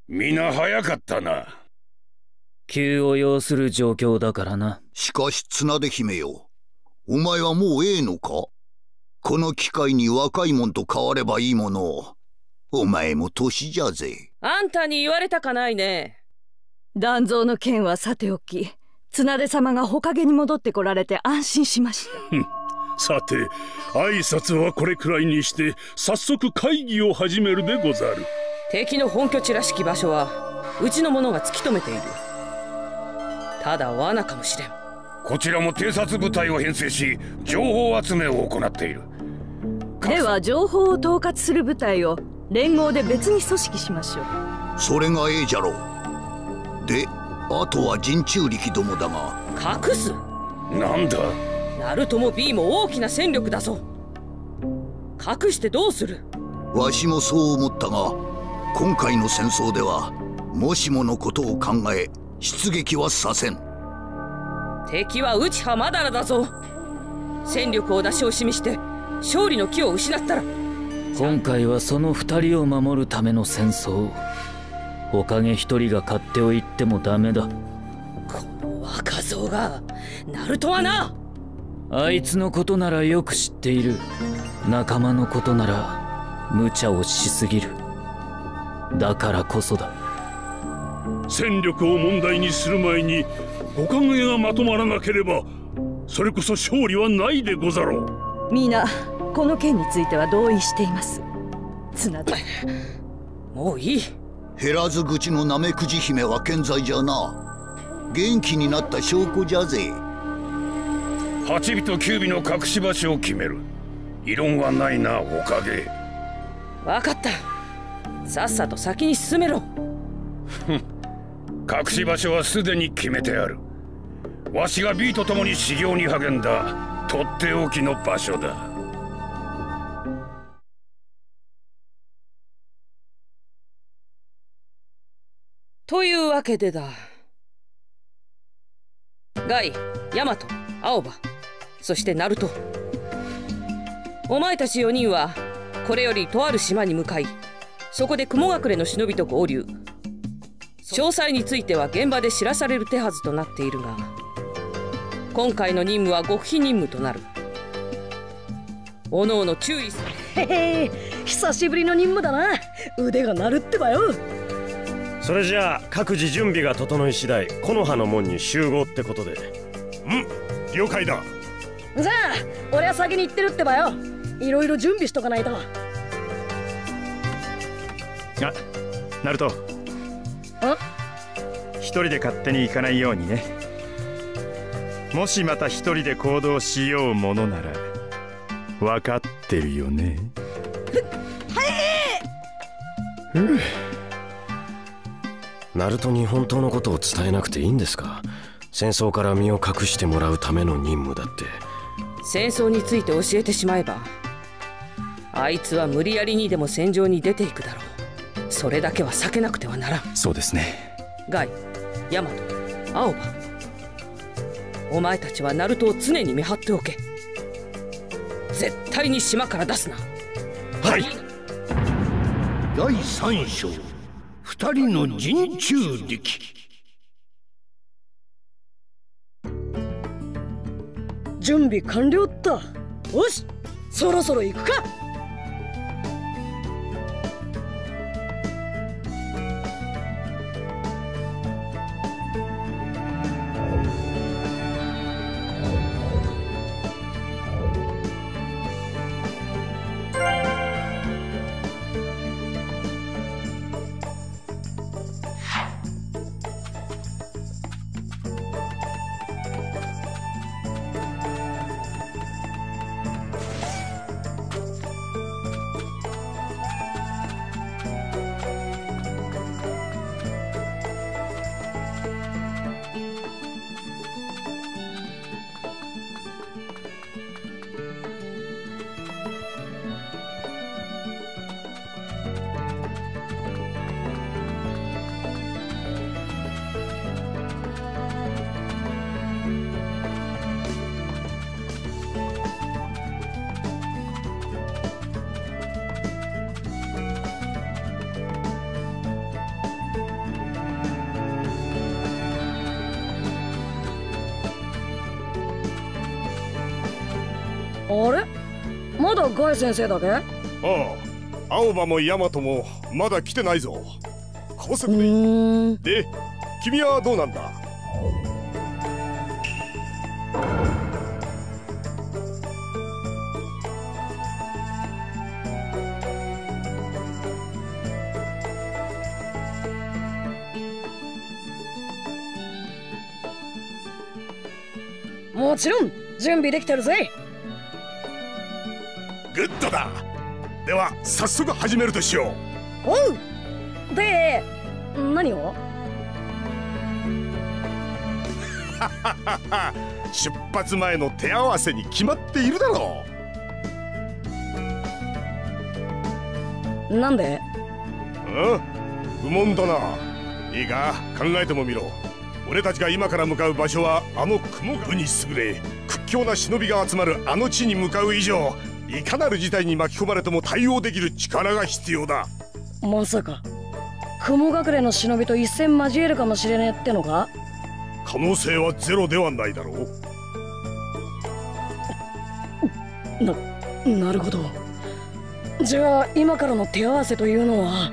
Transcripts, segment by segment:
皆早かったな。 急を要する状況だからな。 しかし綱手姫よ、お前はもうええのか？この機会に若いもんと変わればいいもの。お前も年じゃぜ。 あんたに言われたかないね。 団蔵の件はさておき、綱手様がほかげに戻ってこられて安心しました。 さて、挨拶はこれくらいにして早速会議を始めるでござる。 敵の本拠地らしき場所はうちの者が突き止めている。ただ罠かもしれん。 こちらも偵察部隊を編成し情報集めを行っている。 では情報を統括する部隊を連合で別に組織しましょう。 それがええじゃろう。で、あとは陣中力どもだが。 隠す？ なんだ？ ナルトも B も大きな戦力だぞ。隠してどうする？ わしもそう思ったが、今回の戦争ではもしものことを考え出撃はさせん。 敵は内葉まだらだぞ。戦力を出し惜しみして勝利の機を失ったら。 今回はその2人を守るための戦争。おかげ一人が勝手を言ってもダメだ。 この若造が。ナルトはな、 あいつのことならよく知っている。仲間のことなら無茶をしすぎる。だからこそだ。 戦力を問題にする前におかげがまとまらなければ、それこそ勝利はないでござろう。みんなこの件については同意しています。綱田、 もういい。 減らず口のナメクジ姫は健在じゃな。元気になった証拠じゃぜ。 8尾と9尾の隠し場所を決める。異論はないな、おかげ。 分かった。さっさと先に進めろ。 隠し場所はすでに決めてある。わしが B と共に修行に励んだとっておきの場所だ。 というわけでだ。ガイ、ヤマト、青葉、そしてナルト。お前たち4人はこれよりとある島に向かい、そこで雲隠れの忍びと合流。詳細については現場で知らされる手はずとなっているが、今回の任務は極秘任務となる。おのおの注意する。 へへ、久しぶりの任務だな。腕が鳴るってばよ。 それじゃあ各自準備が整い次第木の葉の門に集合ってことで。 了解だ。 じゃあ俺は先に行ってるってばよ。いろいろ準備しとかないと。 ナルト、一人で勝手に行かないようにね。もしまた一人で行動しようものなら分かってるよね。 はい。ナルトに本当のことを伝えなくていいんですか？戦争から身を隠してもらうための任務だって。 戦争について教えてしまえば、あいつは無理やりにでも戦場に出ていくだろう。それだけは避けなくてはならん。 そうですね。 ガイ、ヤマト、青葉、お前たちはナルトを常に見張っておけ。絶対に島から出すな。 はい。 第3章、2人の陣中力。 準備完了っと。よし、そろそろ行くか。 だガイ先生だけ？ ああ、青葉もヤマトもまだ来てないぞ。高速で。で、君はどうなんだ？ もちろん準備できてるぜ。 グッドだ。では早速始めるとしよう。おう。で、何を？ 出発前の手合わせに決まっているだろう。なんで？ 不問だな。いいか、考えてもみろ。俺たちが今から向かう場所はあの雲部に優れ屈強な忍びが集まるあの地に向かう以上、いかなる事態に巻き込まれても対応できる力が必要だ。 まさか雲隠れの忍びと一戦交えるかもしれねえってのか？ 可能性はゼロではないだろう。なるほど。じゃあ今からの手合わせというのは？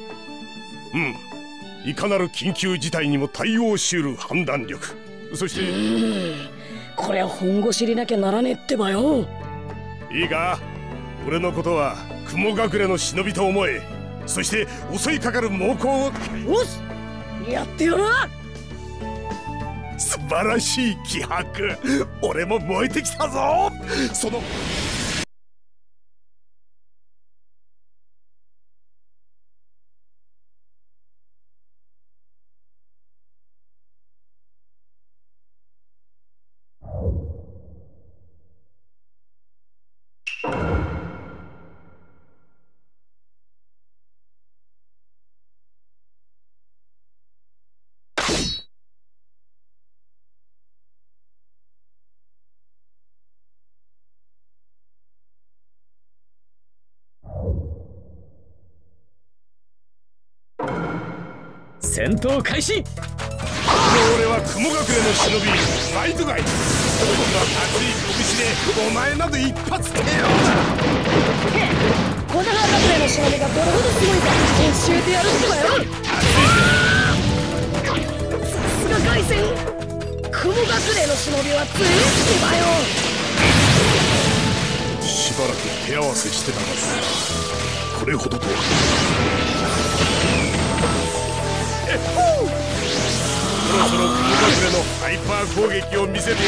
いかなる緊急事態にも対応しうる判断力、そしてこれは本腰入れなきゃならねえってばよ。 いいか、俺のことは雲隠れの忍びと思え。そして襲いかかる猛攻を。 よし、やってやる。 素晴らしい気迫。俺も燃えてきたぞ。その戦闘開始。 俺は雲隠れの忍びバイトガイ。こんな熱い拳でお前など一発でよ。 この隠れの忍びがどれほどすごいか教えてやるってばよ。さすが凱旋。雲隠れの忍びは強いってばよ。 しばらく手合わせしてたが、これほどとは。そろそろ雲隠れのハイパー攻撃を見せてやるぞ。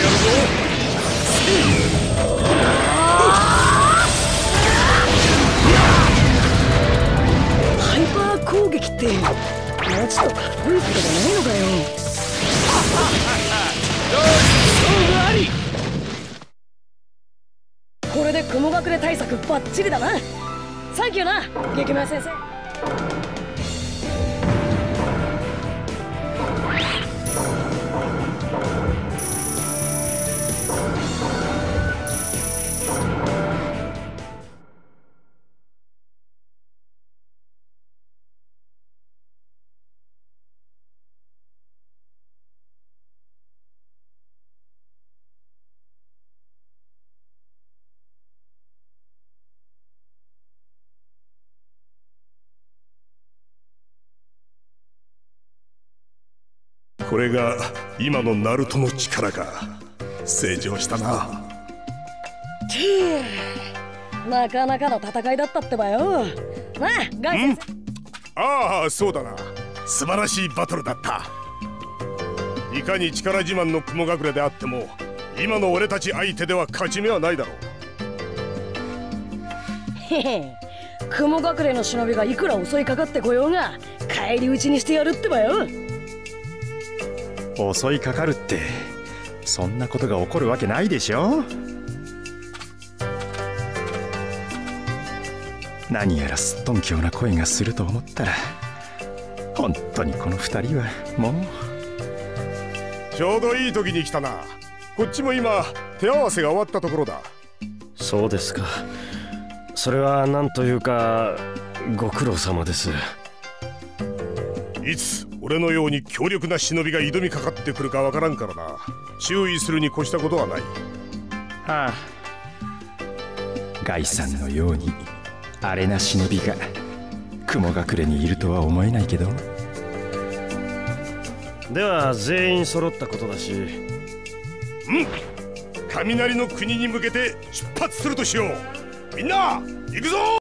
ハイパー攻撃ってもうちょっとかっこいいことじゃないのかよ。勝負あり。これで雲隠れ対策バッチリだな。サンキューな劇村先生。 これが今のナルトの力か。成長したな。 なかなかの戦いだったってばよ。なあガイ先生。ああ、そうだな。素晴らしいバトルだった。いかに力自慢の雲隠れであっても今の俺たち相手では勝ち目はないだろう。へへ、雲隠れの忍びがいくら襲いかかってこようが返り討ちにしてやるってばよ。 襲いかかるってそんなことが起こるわけないでしょ。何やらすっとんきょうな声がすると思ったら、本当にこの二人はもう。 ちょうどいい時に来たな。こっちも今手合わせが終わったところだ。 そうですか。それは何というかご苦労様です。 いつ俺のように強力な忍びが挑みかかってくるかわからんからな。注意するに越したことはない。 はあ、 ガイさんのようにアレな忍びが雲隠れにいるとは思えないけど。 では全員揃ったことだし、 雷の国に向けて出発するとしよう。みんな行くぞ。